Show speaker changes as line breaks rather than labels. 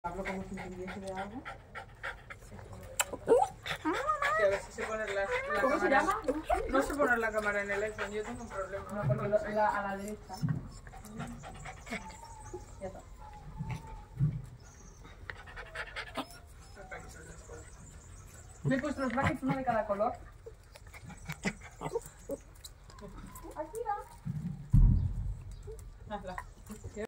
Hablo como si entendiese de algo.
Que a ver si se pone la
¿Cómo
cámara.
se llama?
No sé poner la cámara en el iPhone, yo tengo un problema.
No, porque a la derecha. Ya está. Me he puesto los brackets, uno de cada color. Aquí va.
Hazla.